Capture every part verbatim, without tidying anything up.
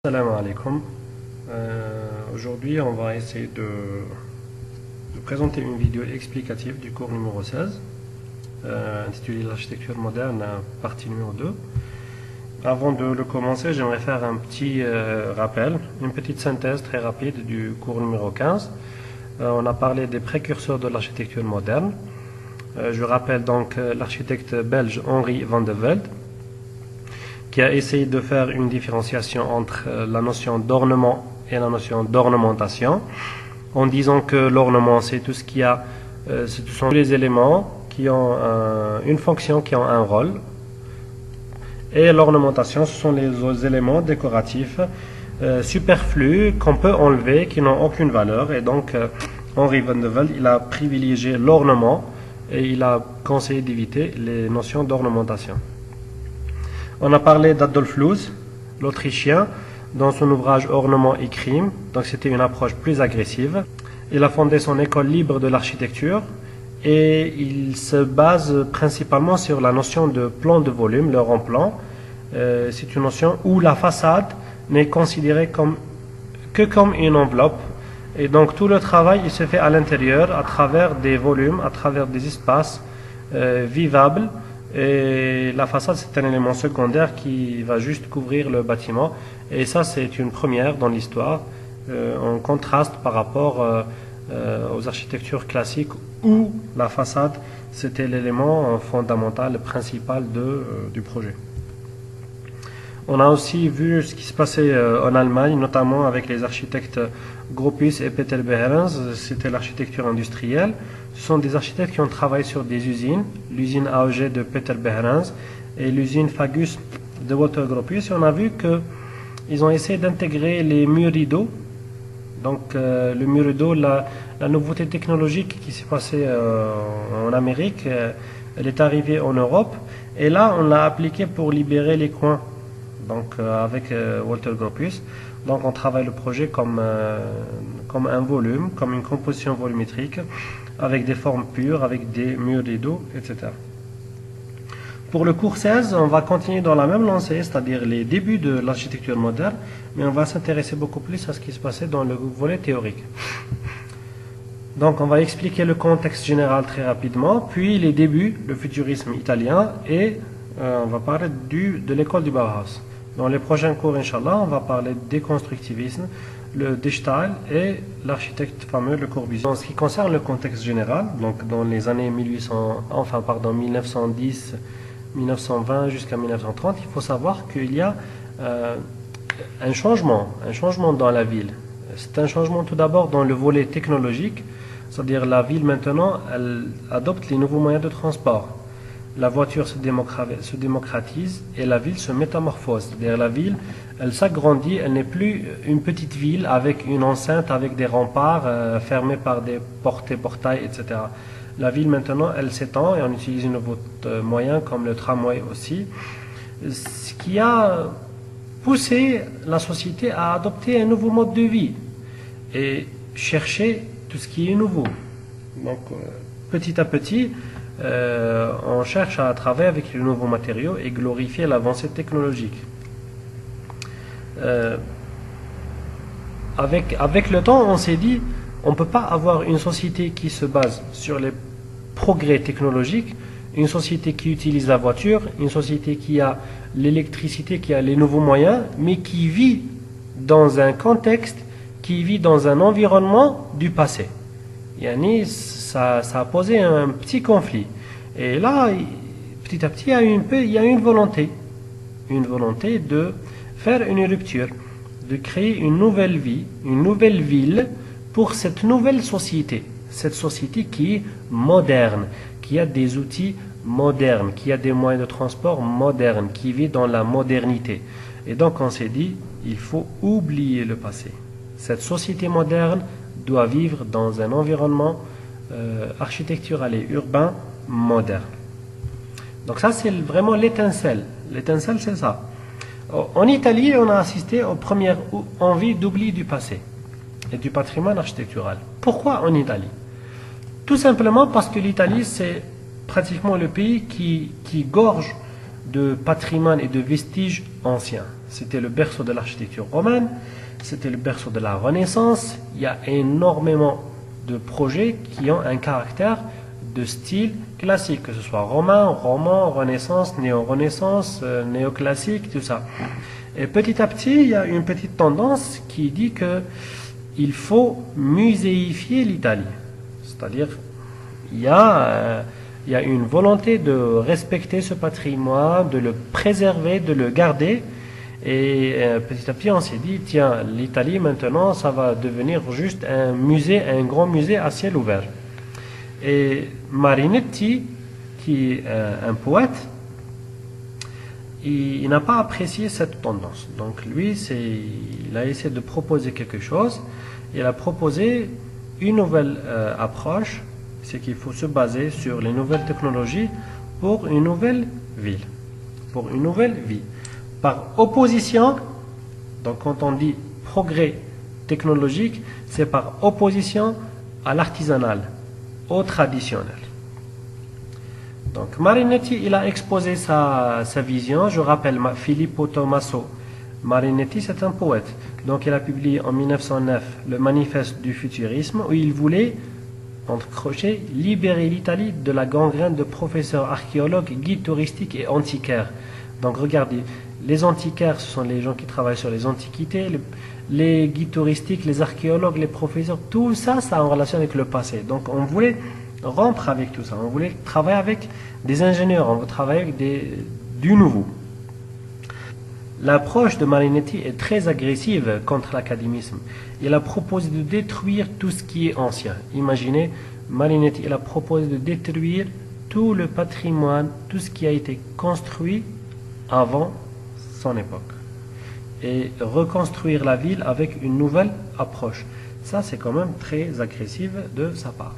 Salam alaikum. Euh, Aujourd'hui, on va essayer de, de présenter une vidéo explicative du cours numéro seize, euh, intitulé L'architecture moderne, partie numéro deux. Avant de le commencer, j'aimerais faire un petit euh, rappel, une petite synthèse très rapide du cours numéro quinze. Euh, on a parlé des précurseurs de l'architecture moderne. Euh, je rappelle donc euh, l'architecte belge Henri van de Velde, qui a essayé de faire une différenciation entre la notion d'ornement et la notion d'ornementation, en disant que l'ornement, c'est tout ce qui a, euh, ce sont les éléments qui ont un, une fonction, qui ont un rôle, et l'ornementation, ce sont les éléments décoratifs euh, superflus qu'on peut enlever, qui n'ont aucune valeur. Et donc, euh, Henri van de Velde, il a privilégié l'ornement et il a conseillé d'éviter les notions d'ornementation. On a parlé d'Adolf Loos, l'Autrichien, dans son ouvrage Ornement et crime. Donc c'était une approche plus agressive. Il a fondé son école libre de l'architecture et il se base principalement sur la notion de plan de volume, le rond-plan. Euh, c'est une notion où la façade n'est considérée comme, que comme une enveloppe. Et donc tout le travail il se fait à l'intérieur, à travers des volumes, à travers des espaces euh, vivables. Et la façade, c'est un élément secondaire qui va juste couvrir le bâtiment. Et ça, c'est une première dans l'histoire, euh, en contraste par rapport euh, euh, aux architectures classiques où la façade, c'était l'élément fondamental, principal de, euh, du projet. On a aussi vu ce qui se passait euh, en Allemagne, notamment avec les architectes Gropius et Peter Behrens. C'était l'architecture industrielle. Ce sont des architectes qui ont travaillé sur des usines, l'usine A E G de Peter Behrens et l'usine Fagus de Walter Gropius. Et on a vu qu'ils ont essayé d'intégrer les murs rideaux. Donc euh, le mur rideau, la, la nouveauté technologique qui s'est passée euh, en Amérique, euh, elle est arrivée en Europe. Et là, on l'a appliqué pour libérer les coins. Donc euh, avec euh, Walter Gropius. Donc on travaille le projet comme, euh, comme un volume, comme une composition volumétrique, avec des formes pures, avec des murs rideaux, et cetera. Pour le cours seize, on va continuer dans la même lancée, c'est-à-dire les débuts de l'architecture moderne, mais on va s'intéresser beaucoup plus à ce qui se passait dans le volet théorique. Donc on va expliquer le contexte général très rapidement, puis les débuts, le futurisme italien, et euh, on va parler du, de l'école du Bauhaus. Dans les prochains cours, Inch'Allah, on va parler des constructivisme, le De Staël et l'architecte fameux, Le Corbusier. En ce qui concerne le contexte général, donc dans les années mille huit cents, enfin, pardon, mille neuf cent dix, mille neuf cent vingt jusqu'à mille neuf cent trente, il faut savoir qu'il y a euh, un changement, un changement dans la ville. C'est un changement tout d'abord dans le volet technologique, c'est-à-dire la ville maintenant, elle adopte les nouveaux moyens de transport. La voiture se démocratise et la ville se métamorphose. C'est-à-dire la ville, elle s'agrandit, elle n'est plus une petite ville avec une enceinte, avec des remparts euh, fermés par des portes et portails, et cetera. La ville maintenant, elle s'étend et on utilise de nouveaux euh, moyens comme le tramway aussi, ce qui a poussé la société à adopter un nouveau mode de vie et chercher tout ce qui est nouveau. Donc euh, petit à petit, Euh, on cherche à travailler avec les nouveaux matériaux et glorifier l'avancée technologique. Euh, avec, avec le temps, on s'est dit, on ne peut pas avoir une société qui se base sur les progrès technologiques, une société qui utilise la voiture, une société qui a l'électricité, qui a les nouveaux moyens, mais qui vit dans un contexte, qui vit dans un environnement du passé. Yani, ça, ça a posé un petit conflit. Et là, petit à petit, il y a une, il y a une volonté, une volonté de faire une rupture, de créer une nouvelle vie, une nouvelle ville pour cette nouvelle société. Cette société qui est moderne, qui a des outils modernes, qui a des moyens de transport modernes, qui vit dans la modernité. Et donc on s'est dit, il faut oublier le passé. Cette société moderne doit vivre dans un environnement euh, architectural et urbain moderne. Donc ça, c'est vraiment l'étincelle. L'étincelle, c'est ça. En Italie, on a assisté aux premières envies d'oubli du passé et du patrimoine architectural. Pourquoi en Italie? Tout simplement parce que l'Italie, c'est pratiquement le pays qui, qui gorge de patrimoine et de vestiges anciens. C'était le berceau de l'architecture romaine, c'était le berceau de la Renaissance. Il y a énormément de projets qui ont un caractère de style classique, que ce soit romain, roman, Renaissance, néo-Renaissance, euh, néoclassique, tout ça. Et petit à petit, il y a une petite tendance qui dit que il faut muséifier l'Italie. C'est-à-dire, il y a, euh, il y a une volonté de respecter ce patrimoine, de le préserver, de le garder. Et euh, petit à petit, on s'est dit, tiens, l'Italie, maintenant, ça va devenir juste un musée, un grand musée à ciel ouvert. Et Marinetti, qui est euh, un poète, il, il n'a pas apprécié cette tendance. Donc lui, c'est, il a essayé de proposer quelque chose. Il a proposé une nouvelle euh, approche, c'est qu'il faut se baser sur les nouvelles technologies pour une nouvelle ville, pour une nouvelle vie. Par opposition, donc quand on dit progrès technologique, c'est par opposition à l'artisanal, au traditionnel. Donc Marinetti, il a exposé sa, sa vision. Je rappelle, Filippo Tommaso Marinetti, c'est un poète. Donc il a publié en mille neuf cent neuf le Manifeste du futurisme, où il voulait, entre crochets, libérer l'Italie de la gangrène de professeurs archéologues, guides touristiques et antiquaires. Donc regardez, les antiquaires, ce sont les gens qui travaillent sur les antiquités, les, les guides touristiques, les archéologues, les professeurs, tout ça, ça a en relation avec le passé. Donc on voulait rompre avec tout ça, on voulait travailler avec des ingénieurs, on veut travailler avec des, du nouveau. L'approche de Marinetti est très agressive contre l'académisme. Il a proposé de détruire tout ce qui est ancien. Imaginez, Marinetti, il a proposé de détruire tout le patrimoine, tout ce qui a été construit avant son époque, et reconstruire la ville avec une nouvelle approche. Ça, c'est quand même très agressif de sa part.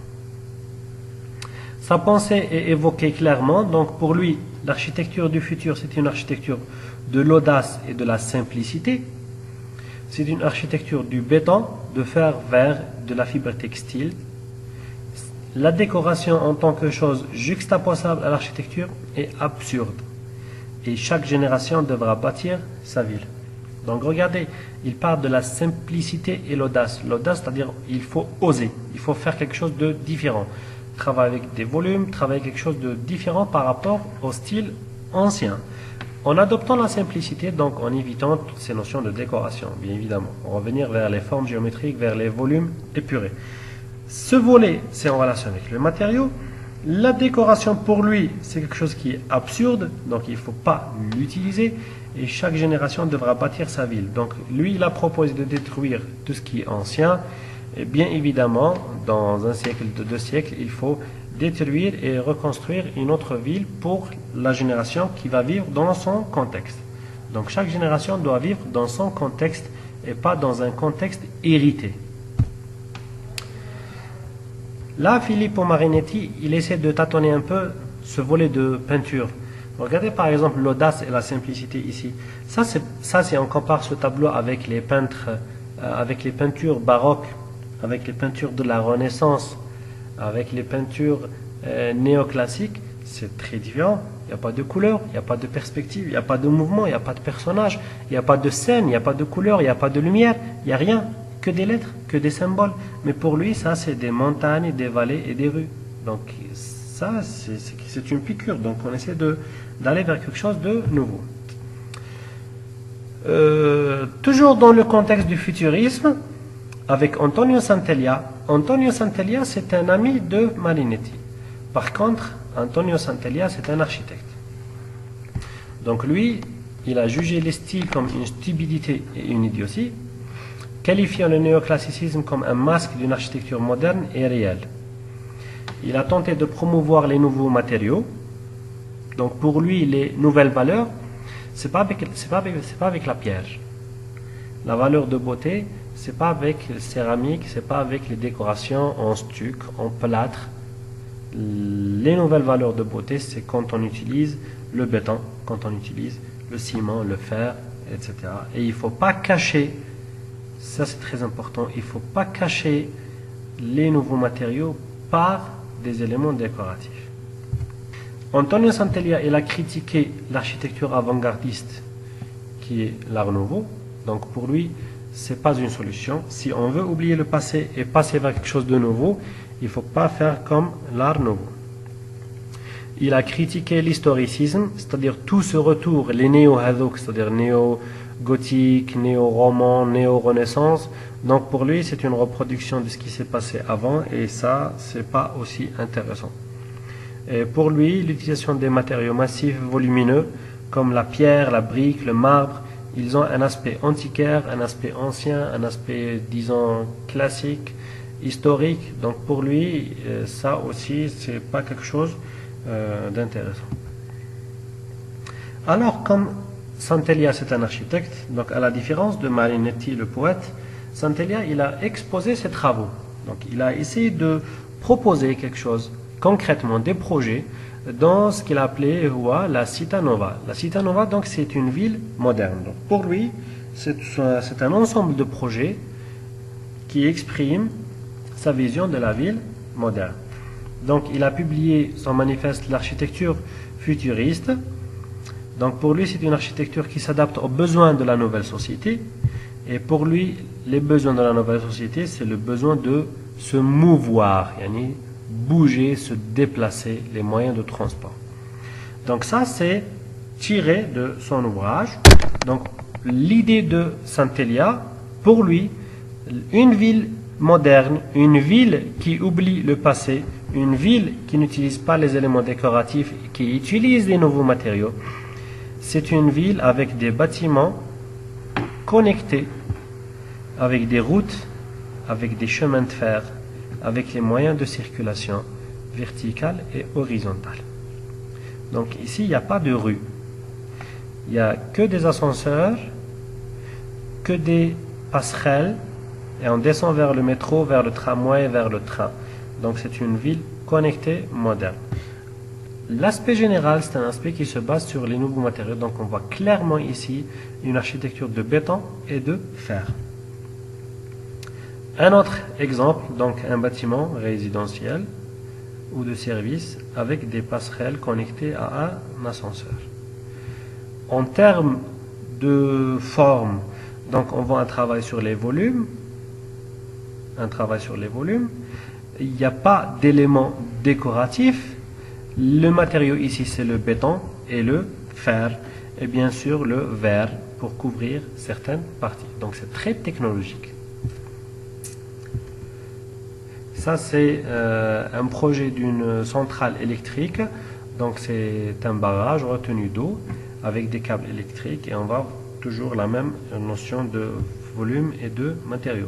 Sa pensée est évoquée clairement. Donc pour lui, l'architecture du futur, c'est une architecture de l'audace et de la simplicité. C'est une architecture du béton, de fer vert, de la fibre textile. La décoration en tant que chose juxtaposable à l'architecture est absurde. Et chaque génération devra bâtir sa ville. Donc regardez, il parle de la simplicité et l'audace. L'audace, c'est-à-dire il faut oser, il faut faire quelque chose de différent. Travailler avec des volumes, travailler quelque chose de différent par rapport au style ancien. En adoptant la simplicité, donc en évitant toutes ces notions de décoration, bien évidemment. Revenir vers les formes géométriques, vers les volumes épurés. Ce volet, c'est en relation avec le matériau. La décoration, pour lui, c'est quelque chose qui est absurde, donc il ne faut pas l'utiliser. Et chaque génération devra bâtir sa ville. Donc lui, il a proposé de détruire tout ce qui est ancien. Et bien évidemment, dans un siècle, de deux siècles, il faut détruire et reconstruire une autre ville pour la génération qui va vivre dans son contexte. Donc chaque génération doit vivre dans son contexte et pas dans un contexte hérité. Là, Filippo Marinetti, il essaie de tâtonner un peu ce volet de peinture. Regardez par exemple l'audace et la simplicité ici. Ça, c'est, ça, si on compare ce tableau avec les peintres, euh, avec les peintures baroques, avec les peintures de la Renaissance, avec les peintures euh, néoclassiques, c'est très différent. Il n'y a pas de couleur, il n'y a pas de perspective, il n'y a pas de mouvement, il n'y a pas de personnage, il n'y a pas de scène, il n'y a pas de couleur, il n'y a pas de lumière, il n'y a rien, que des lettres, que des symboles. Mais pour lui, ça, c'est des montagnes, des vallées et des rues. Donc ça, c'est, c'est, c'est une piqûre. Donc on essaie de, d'aller vers quelque chose de nouveau. Euh, toujours dans le contexte du futurisme, avec Antonio Sant'Elia. Antonio Sant'Elia, c'est un ami de Marinetti. Par contre, Antonio Sant'Elia, c'est un architecte. Donc lui, il a jugé les styles comme une stupidité et une idiotie, qualifiant le néoclassicisme comme un masque d'une architecture moderne et réelle. Il a tenté de promouvoir les nouveaux matériaux. Donc pour lui, les nouvelles valeurs, ce n'est pas, c'est pas, c'est pas avec la pierre. La valeur de beauté, ce n'est pas avec la céramique, ce n'est pas avec les décorations en stuc, en plâtre. Les nouvelles valeurs de beauté, c'est quand on utilise le béton, quand on utilise le ciment, le fer, et cetera. Et il ne faut pas cacher, ça c'est très important, il ne faut pas cacher les nouveaux matériaux par des éléments décoratifs. Antonio Sant'Elia, il a critiqué l'architecture avant-gardiste qui est l'Art Nouveau. Donc pour lui, c'est pas une solution. Si on veut oublier le passé et passer vers quelque chose de nouveau, il faut pas faire comme l'Art Nouveau. Il a critiqué l'historicisme, c'est-à-dire tout ce retour, les néo-hadouk, c'est-à-dire néo-gothique, néo-roman, néo-renaissance. Donc pour lui, c'est une reproduction de ce qui s'est passé avant et ça, c'est pas aussi intéressant. Et pour lui, l'utilisation des matériaux massifs volumineux, comme la pierre, la brique, le marbre, ils ont un aspect antiquaire, un aspect ancien, un aspect, disons, classique, historique. Donc pour lui, ça aussi, c'est pas quelque chose euh, d'intéressant. Alors, comme Sant'Elia, c'est un architecte, donc à la différence de Marinetti, le poète, Sant'Elia, il a exposé ses travaux. Donc il a essayé de proposer quelque chose, concrètement des projets, dans ce qu'il appelait ouais, la Città Nova. La Città Nova, donc, c'est une ville moderne. Donc, pour lui, c'est un ensemble de projets qui expriment sa vision de la ville moderne. Donc, il a publié son manifeste L'architecture futuriste. Donc, pour lui, c'est une architecture qui s'adapte aux besoins de la nouvelle société. Et pour lui, les besoins de la nouvelle société, c'est le besoin de se mouvoir, yani, bouger, se déplacer, les moyens de transport. Donc ça, c'est tiré de son ouvrage. Donc l'idée de Sant'Elia, pour lui, une ville moderne, une ville qui oublie le passé, une ville qui n'utilise pas les éléments décoratifs, qui utilise les nouveaux matériaux, c'est une ville avec des bâtiments connectés, avec des routes, avec des chemins de fer, avec les moyens de circulation verticale et horizontale. Donc ici, il n'y a pas de rue. Il n'y a que des ascenseurs, que des passerelles, et on descend vers le métro, vers le tramway, vers le train. Donc c'est une ville connectée, moderne. L'aspect général, c'est un aspect qui se base sur les nouveaux matériaux. Donc on voit clairement ici une architecture de béton et de fer. Un autre exemple, donc un bâtiment résidentiel ou de service avec des passerelles connectées à un ascenseur. En termes de forme, donc on voit un travail sur les volumes, un travail sur les volumes. Il n'y a pas d'éléments décoratifs. Le matériau ici c'est le béton et le fer et bien sûr le verre pour couvrir certaines parties. Donc c'est très technologique. Ça, c'est euh, un projet d'une centrale électrique. Donc, c'est un barrage retenu d'eau avec des câbles électriques et on va toujours la même notion de volume et de matériaux.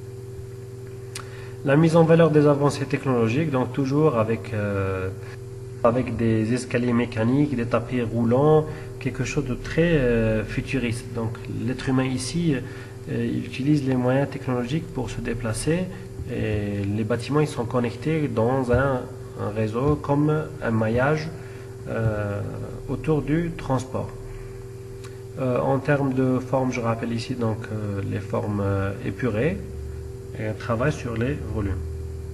La mise en valeur des avancées technologiques, donc toujours avec, euh, avec des escaliers mécaniques, des tapis roulants, quelque chose de très euh, futuriste. Donc, l'être humain ici, euh, il utilise les moyens technologiques pour se déplacer. Et les bâtiments ils sont connectés dans un, un réseau comme un maillage euh, autour du transport. Euh, en termes de forme, je rappelle ici donc euh, les formes euh, épurées et un travail sur les volumes.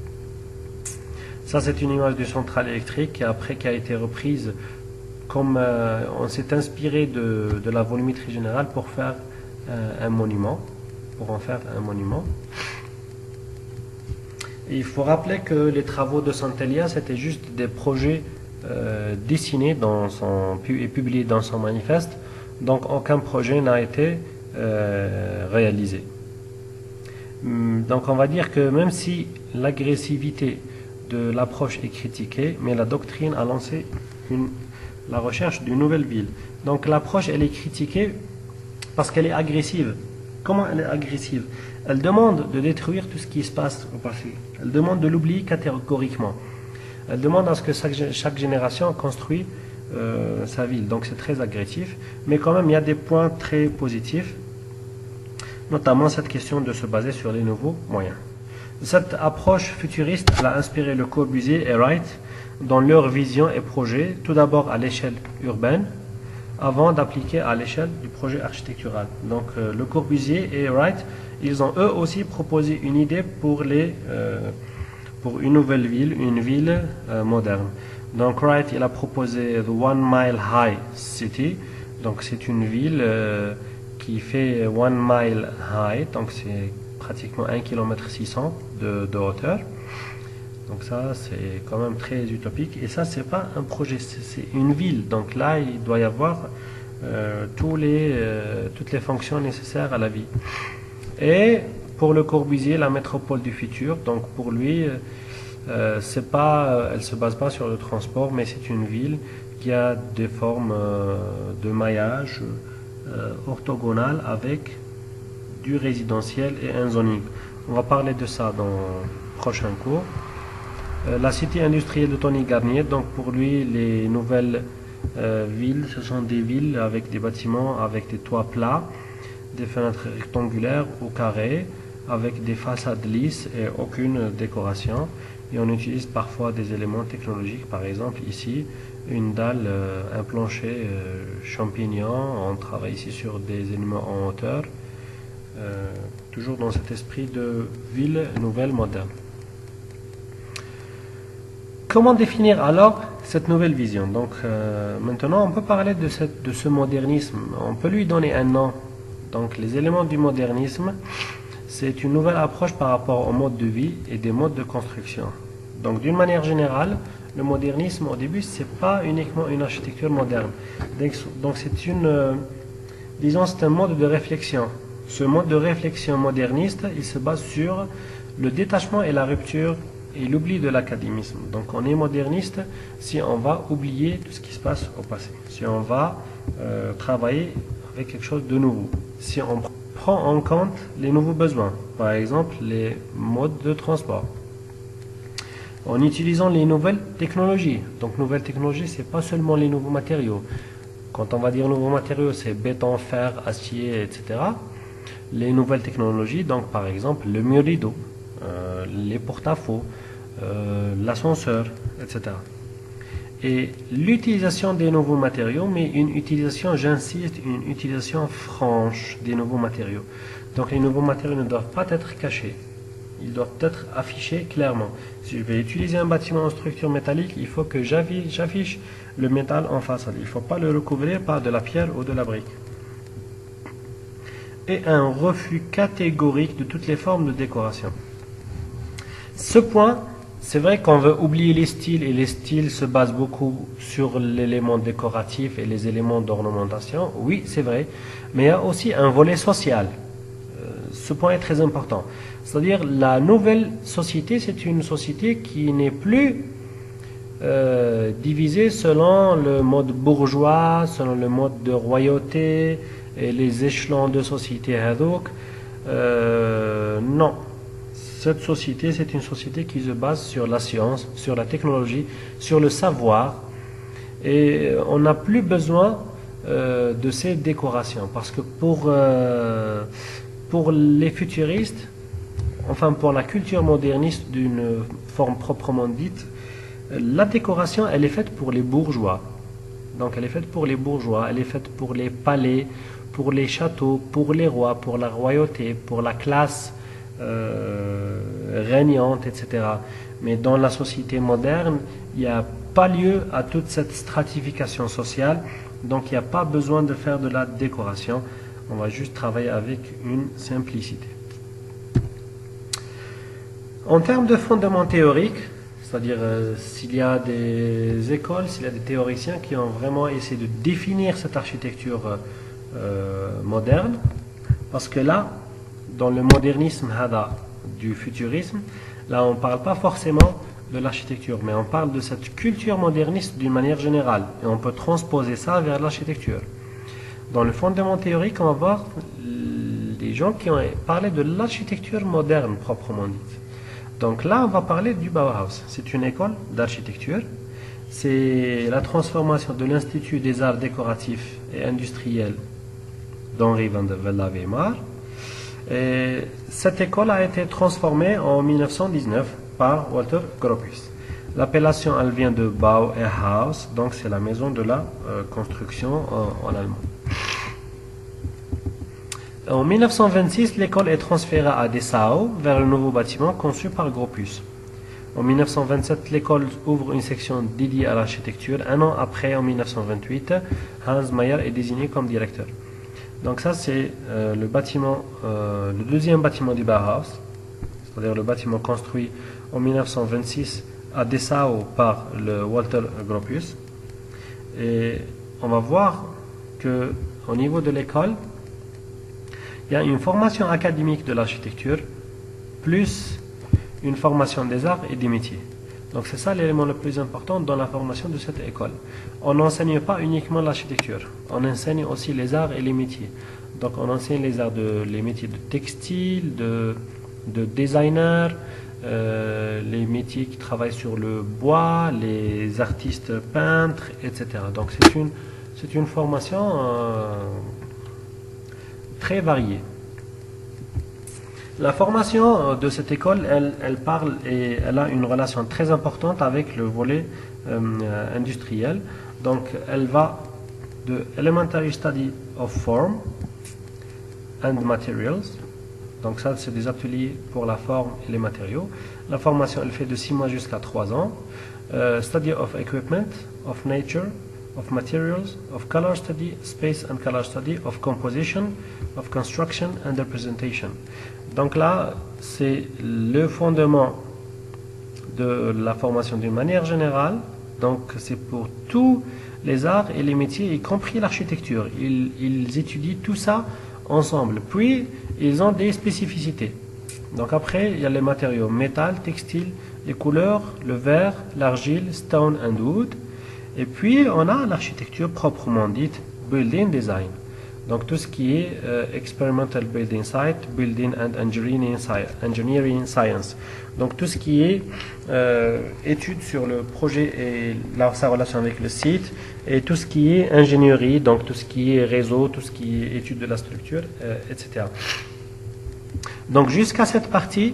Ça c'est une image du centrale électrique qui après qui a été reprise comme euh, on s'est inspiré de, de la volumétrie générale pour faire euh, un monument, pour en faire un monument. Et il faut rappeler que les travaux de Sant'Elia, c'était juste des projets euh, dessinés dans son, et publiés dans son manifeste. Donc aucun projet n'a été euh, réalisé. Donc on va dire que même si l'agressivité de l'approche est critiquée, mais la doctrine a lancé une, la recherche d'une nouvelle ville. Donc l'approche, elle est critiquée parce qu'elle est agressive. Comment elle est agressive? Elle demande de détruire tout ce qui se passe au passé. Elle demande de l'oublier catégoriquement. Elle demande à ce que chaque, chaque génération construise euh, sa ville. Donc c'est très agressif. Mais quand même, il y a des points très positifs. Notamment cette question de se baser sur les nouveaux moyens. Cette approche futuriste elle a inspiré Le Corbusier et Wright dans leur vision et projet, tout d'abord à l'échelle urbaine, avant d'appliquer à l'échelle du projet architectural. Donc euh, Le Corbusier et Wright, ils ont eux aussi proposé une idée pour, les, euh, pour une nouvelle ville, une ville euh, moderne. Donc Wright il a proposé the One Mile High City. Donc c'est une ville euh, qui fait one mile high, donc c'est pratiquement un kilomètre six cents de, de hauteur. Donc ça c'est quand même très utopique. Et ça c'est pas un projet, c'est une ville. Donc là il doit y avoir euh, tous les, euh, toutes les fonctions nécessaires à la vie. Et pour Le Corbusier, la métropole du futur, donc pour lui, euh, c'est pas, elle se base pas sur le transport, mais c'est une ville qui a des formes euh, de maillage euh, orthogonales avec du résidentiel et un zoning. On va parler de ça dans le prochain cours. Euh, la cité industrielle de Tony Garnier, donc pour lui, les nouvelles euh, villes, ce sont des villes avec des bâtiments avec des toits plats, des fenêtres rectangulaires ou carrées, avec des façades lisses et aucune décoration. Et on utilise parfois des éléments technologiques, par exemple ici, une dalle, euh, un plancher euh, champignon. On travaille ici sur des éléments en hauteur, euh, toujours dans cet esprit de ville nouvelle moderne. Comment définir alors cette nouvelle vision? Donc euh, maintenant on peut parler de, cette, de ce modernisme, on peut lui donner un nom. Donc les éléments du modernisme, c'est une nouvelle approche par rapport au mode de vie et des modes de construction. Donc d'une manière générale, le modernisme au début c'est pas uniquement une architecture moderne. Donc c'est une, euh, disons c'est un mode de réflexion. Ce mode de réflexion moderniste, il se base sur le détachement et la rupture et l'oubli de l'académisme. Donc on est moderniste si on va oublier tout ce qui se passe au passé, si on va euh, travailler avec quelque chose de nouveau, si on prend en compte les nouveaux besoins, par exemple les modes de transport, en utilisant les nouvelles technologies. Donc nouvelles technologies, c'est pas seulement les nouveaux matériaux. Quand on va dire nouveaux matériaux, c'est béton, fer, acier, et cetera. Les nouvelles technologies, donc par exemple le mur rideau, euh, les porte-à-faux, euh, l'ascenseur, et cetera. Et l'utilisation des nouveaux matériaux, mais une utilisation, j'insiste, une utilisation franche des nouveaux matériaux. Donc les nouveaux matériaux ne doivent pas être cachés, ils doivent être affichés clairement. Si je vais utiliser un bâtiment en structure métallique, il faut que j'affiche le métal en façade. Il ne faut pas le recouvrir par de la pierre ou de la brique. Et un refus catégorique de toutes les formes de décoration. Ce point, c'est vrai qu'on veut oublier les styles, et les styles se basent beaucoup sur l'élément décoratif et les éléments d'ornementation. Oui, c'est vrai, mais il y a aussi un volet social. Euh, ce point est très important. C'est-à-dire la nouvelle société, c'est une société qui n'est plus euh, divisée selon le mode bourgeois, selon le mode de royauté et les échelons de société. Euh, non. Cette société, c'est une société qui se base sur la science, sur la technologie, sur le savoir. Et on n'a plus besoin euh, de ces décorations. Parce que pour, euh, pour les futuristes, enfin pour la culture moderniste d'une forme proprement dite, la décoration, elle est faite pour les bourgeois. Donc elle est faite pour les bourgeois, elle est faite pour les palais, pour les châteaux, pour les rois, pour la royauté, pour la classe Euh, régnante, et cetera. Mais dans la société moderne, il n'y a pas lieu à toute cette stratification sociale, donc il n'y a pas besoin de faire de la décoration. On va juste travailler avec une simplicité. En termes de fondements théoriques, c'est-à-dire euh, s'il y a des écoles, s'il y a des théoriciens qui ont vraiment essayé de définir cette architecture euh, moderne, parce que là, dans le modernisme hada du futurisme, là on ne parle pas forcément de l'architecture, mais on parle de cette culture moderniste d'une manière générale, et on peut transposer ça vers l'architecture. Dans le fondement théorique, on va voir les gens qui ont parlé de l'architecture moderne proprement dite. Donc là, on va parler du Bauhaus. C'est une école d'architecture. C'est la transformation de l'Institut des arts décoratifs et industriels d'Henri van der Vella-Weimar. Et cette école a été transformée en mille neuf cent dix-neuf par Walter Gropius. L'appellation, elle vient de Bau et Haus, donc c'est la maison de la euh, construction en, en allemand. En mille neuf cent vingt-six, l'école est transférée à Dessau vers le nouveau bâtiment conçu par Gropius. En mille neuf cent vingt-sept, l'école ouvre une section dédiée à l'architecture. Un an après, en mille neuf cent vingt-huit, Hans Meyer est désigné comme directeur. Donc ça, c'est euh, le bâtiment, euh, le deuxième bâtiment du Bauhaus, c'est-à-dire le bâtiment construit en mille neuf cent vingt-six à Dessau par le Walter Gropius. Et on va voir que au niveau de l'école, il y a une formation académique de l'architecture plus une formation des arts et des métiers. Donc c'est ça l'élément le plus important dans la formation de cette école. On n'enseigne pas uniquement l'architecture, on enseigne aussi les arts et les métiers. Donc on enseigne les arts, de, les métiers de textile, de, de designer, euh, les métiers qui travaillent sur le bois, les artistes peintres, et cetera. Donc c'est une, c'est une formation euh, très variée. La formation de cette école, elle, elle parle et elle a une relation très importante avec le volet euh, industriel. Donc, elle va de Elementary Study of Form and Materials. Donc, ça, c'est des ateliers pour la forme et les matériaux. La formation, elle fait de six mois jusqu'à trois ans. Euh, study of Equipment, of Nature, of Materials, of Color Study, Space and Color Study, of Composition, of Construction and Representation. Donc là, c'est le fondement de la formation d'une manière générale. Donc c'est pour tous les arts et les métiers, y compris l'architecture. Ils, ils étudient tout ça ensemble. Puis, ils ont des spécificités. Donc après, il y a les matériaux métal, textile, les couleurs, le verre, l'argile, stone and wood. Et puis, on a l'architecture proprement dite, building design. Donc tout ce qui est euh, experimental building site, building and engineering, engineering science. Donc tout ce qui est euh, étude sur le projet et la, sa relation avec le site, et tout ce qui est ingénierie, donc tout ce qui est réseau, tout ce qui est étude de la structure, euh, et cetera. Donc jusqu'à cette partie,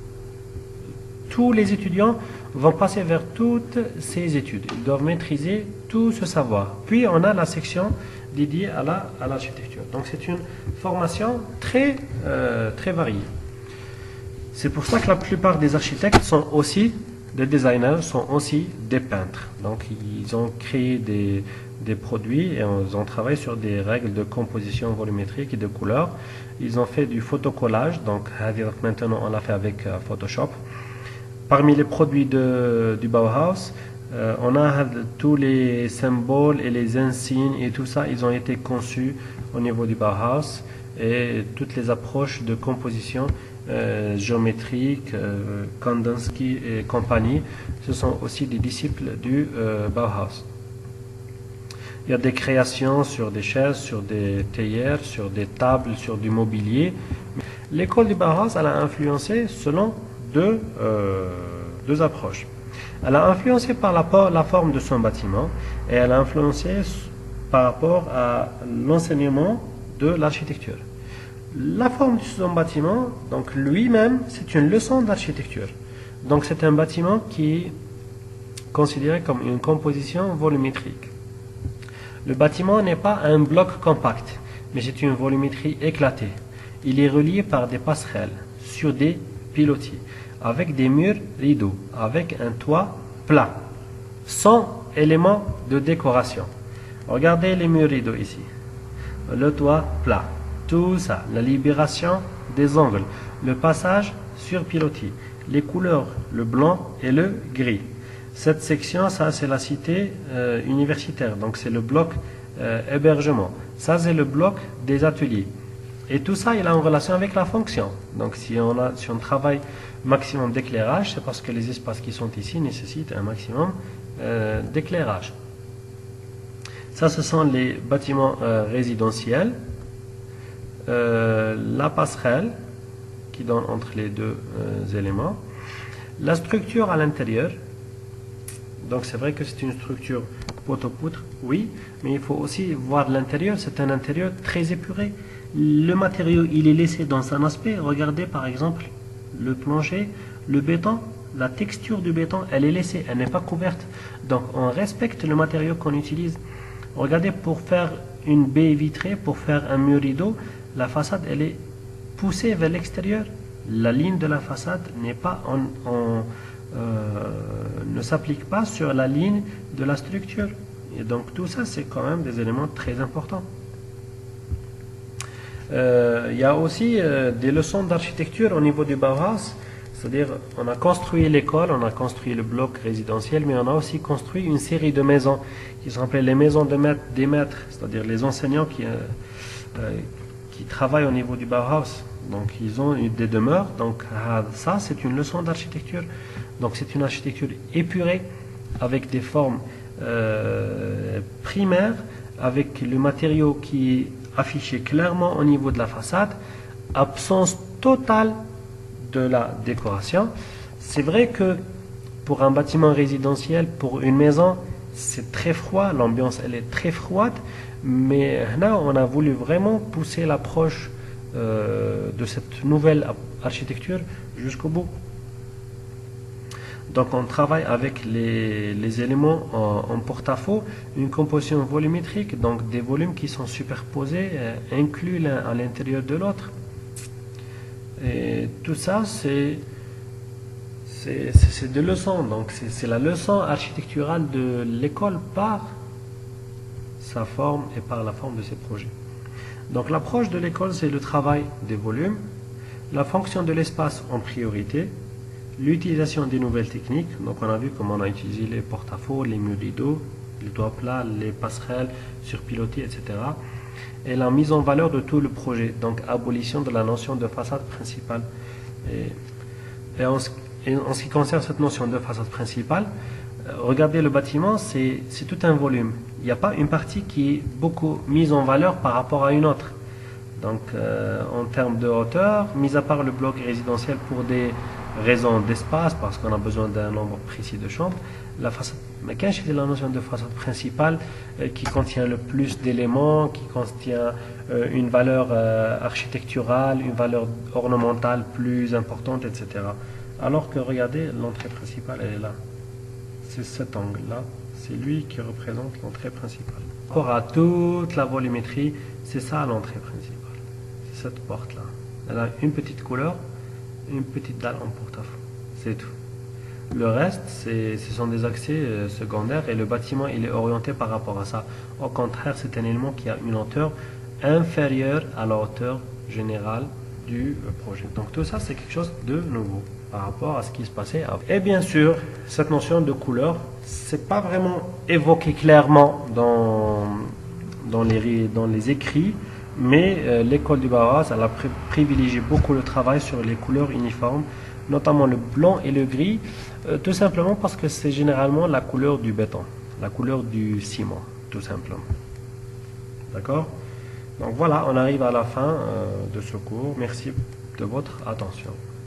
tous les étudiants vont passer vers toutes ces études. Ils doivent maîtriser tout ce savoir. Puis on a la section dédiée à la, à l'architecture. Donc c'est une formation très, euh, très variée. C'est pour ça que la plupart des architectes sont aussi des designers, sont aussi des peintres. Donc ils ont créé des, des produits et ils ont travaillé sur des règles de composition volumétrique et de couleurs. Ils ont fait du photocollage, donc maintenant on l'a fait avec uh, Photoshop. Parmi les produits de, du Bauhaus, euh, on a tous les symboles et les insignes et tout ça, ils ont été conçus au niveau du Bauhaus, et toutes les approches de composition euh, géométrique, euh, Kandinsky et compagnie, ce sont aussi des disciples du euh, Bauhaus. Il y a des créations sur des chaises, sur des théières, sur des tables, sur du mobilier. L'école du Bauhaus, elle a influencé selon deux, euh, deux approches. Elle a influencé par la, la forme de son bâtiment, et elle a influencé par rapport à l'enseignement de l'architecture. La forme de son bâtiment, donc lui-même, c'est une leçon d'architecture. Donc c'est un bâtiment qui est considéré comme une composition volumétrique. Le bâtiment n'est pas un bloc compact, mais c'est une volumétrie éclatée. Il est relié par des passerelles sur des pilotis, avec des murs rideaux, avec un toit plat, sans éléments de décoration. Regardez les murs rideaux ici, le toit plat, tout ça, la libération des angles, le passage sur pilotis, les couleurs, le blanc et le gris. Cette section, ça c'est la cité euh, universitaire, donc c'est le bloc euh, hébergement. Ça c'est le bloc des ateliers. Et tout ça, il a une relation avec la fonction. Donc si on, a, si on travaille maximum d'éclairage, c'est parce que les espaces qui sont ici nécessitent un maximum euh, d'éclairage. Ça, ce sont les bâtiments euh, résidentiels. Euh, la passerelle qui donne entre les deux euh, éléments. La structure à l'intérieur. Donc c'est vrai que c'est une structure poteau-poutre, oui, mais il faut aussi voir l'intérieur. C'est un intérieur très épuré. Le matériau, il est laissé dans un aspect. Regardez par exemple le plancher, le béton, la texture du béton, elle est laissée, elle n'est pas couverte. Donc on respecte le matériau qu'on utilise. Regardez, pour faire une baie vitrée, pour faire un mur rideau, la façade, elle est poussée vers l'extérieur. La ligne de la façade n'est pas en, en, euh, ne s'applique pas sur la ligne de la structure. Et donc tout ça, c'est quand même des éléments très importants. Euh, il y a aussi euh, des leçons d'architecture au niveau du Bauhaus, c'est-à-dire on a construit l'école, on a construit le bloc résidentiel, mais on a aussi construit une série de maisons qui sont appelées les maisons de maître, des maîtres, c'est-à-dire les enseignants qui, euh, euh, qui travaillent au niveau du Bauhaus. Donc ils ont des demeures, donc ça c'est une leçon d'architecture. Donc c'est une architecture épurée avec des formes euh, primaires, avec le matériau qui est affiché clairement au niveau de la façade, absence totale de la décoration. C'est vrai que pour un bâtiment résidentiel, pour une maison, c'est très froid, l'ambiance elle est très froide, mais là on a voulu vraiment pousser l'approche euh, de cette nouvelle architecture jusqu'au bout. Donc on travaille avec les, les éléments en, en porte-à-faux, une composition volumétrique, donc des volumes qui sont superposés, euh, inclus l'un à l'intérieur de l'autre. Et tout ça, c'est c'est des leçons. Donc c'est la leçon architecturale de l'école par sa forme et par la forme de ses projets. Donc l'approche de l'école, c'est le travail des volumes, la fonction de l'espace en priorité, l'utilisation des nouvelles techniques. Donc on a vu comment on a utilisé les porte-à-faux, les murs rideaux, les toits plats, les passerelles surpilotées, et cetera. Et la mise en valeur de tout le projet, donc abolition de la notion de façade principale. Et, et, en, et en ce qui concerne cette notion de façade principale, euh, regardez le bâtiment, c'est tout un volume. Il n'y a pas une partie qui est beaucoup mise en valeur par rapport à une autre. Donc euh, en termes de hauteur, mis à part le bloc résidentiel pour des raisons d'espace, parce qu'on a besoin d'un nombre précis de chambres, la façade, mais quand je dis la notion de façade principale euh, qui contient le plus d'éléments, qui contient euh, une valeur euh, architecturale, une valeur ornementale plus importante, et cetera. Alors que regardez, l'entrée principale, elle est là. C'est cet angle-là, c'est lui qui représente l'entrée principale. Par rapport à toute la volumétrie, c'est ça l'entrée principale. C'est cette porte-là. Elle a une petite couleur, une petite dalle en porte-à-faux. C'est tout. Le reste, ce sont des accès euh, secondaires et le bâtiment il est orienté par rapport à ça. Au contraire, c'est un élément qui a une hauteur inférieure à la hauteur générale du euh, projet. Donc tout ça, c'est quelque chose de nouveau par rapport à ce qui se passait avant. Et bien sûr, cette notion de couleur, c'est pas vraiment évoqué clairement dans, dans, les, dans les écrits, mais euh, l'école du Bauhaus, elle a pri privilégié beaucoup le travail sur les couleurs uniformes, notamment le blanc et le gris, euh, tout simplement parce que c'est généralement la couleur du béton, la couleur du ciment, tout simplement. D'accord? Donc voilà, on arrive à la fin euh, de ce cours. Merci de votre attention.